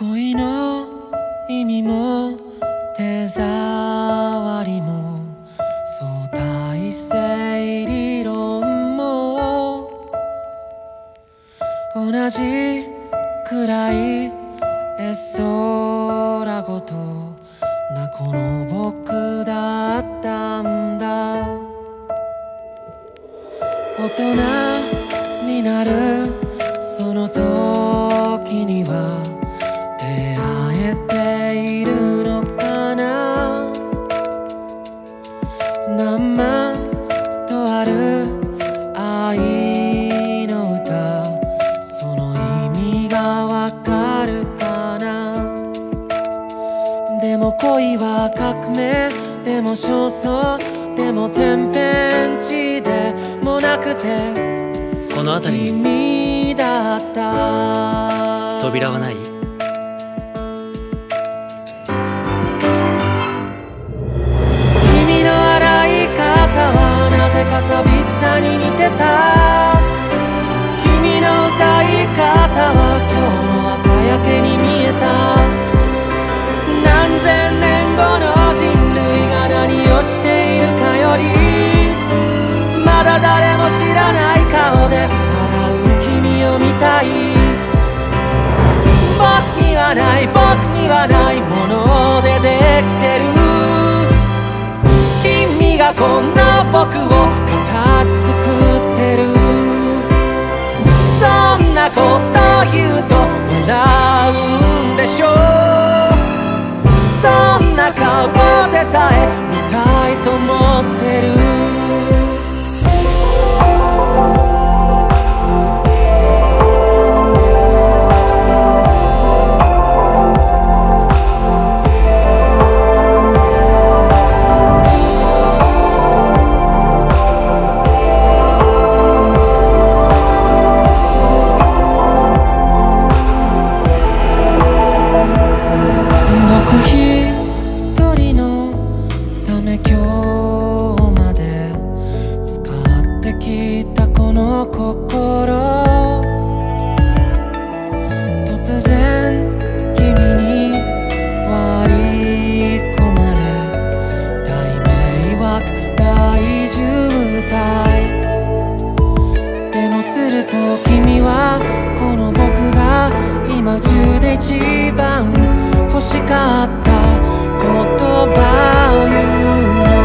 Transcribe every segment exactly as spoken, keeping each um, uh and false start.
恋の意味も手触りも相対性理論も同じくらい絵空ごとなこの僕だったんだ。大人になるその時には出会えているのかな。何万とある愛の歌、その意味がわかるかな。でも恋は革命でも焦燥でも天変地でもなくて、 この辺り君だった。 扉はない？ 君の洗い方はなぜか寂しさに似てた。君の歌い方は今日の朝焼けに見えた。何千年後の人類が何をしているかより、まだ誰も知らない顔で笑う君を見たい。僕にはない僕にはないものでできてる。君がこんな僕を形作ってる。そんなこと言うと笑うんでしょう。そんな顔でさえ見たいと思ってる。でもすると君はこの僕が今宇宙で一番欲しかった言葉を言うの。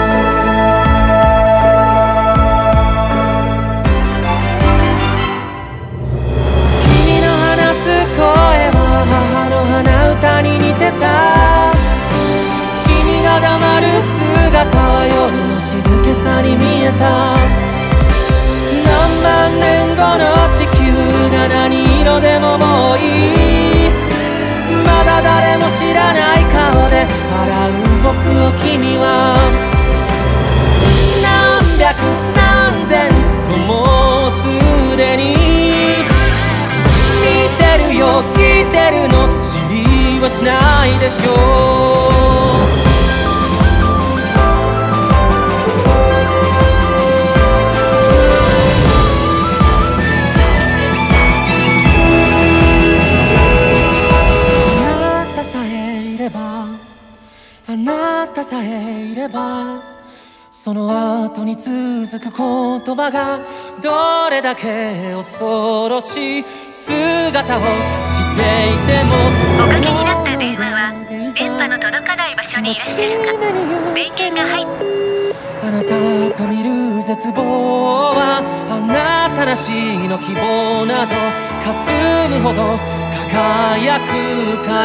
君の話す声は母の鼻歌に似てた。君が黙る姿は夜の静けさに見えた。何万年後の地球が何色でももういい。まだ誰も知らない顔で笑う僕を君は何百何千ともうすでに見てるよ聞いてるの知りはしないでしょう。あなたさえいればその後に続く言葉がどれだけ恐ろしい姿をしていても。 おかけになった電話は電波の届かない場所にいらっしゃるか。電源が入っあなたと見る絶望はあなたなしの希望など霞むほど輝くから。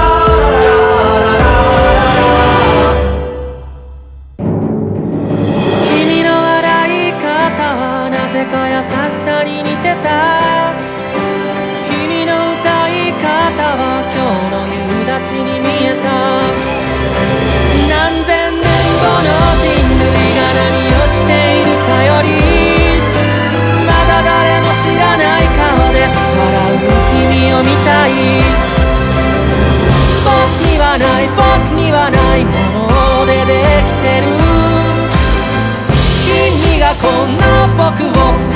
君の笑い方はなぜか優しさに似てた。君の歌い方は今日の夕立に見えた。何千年後の人類が何をしているかより、まだ誰も知らない顔で笑う君を見たい。僕にはない僕にはないものでできてる。君がこんな僕を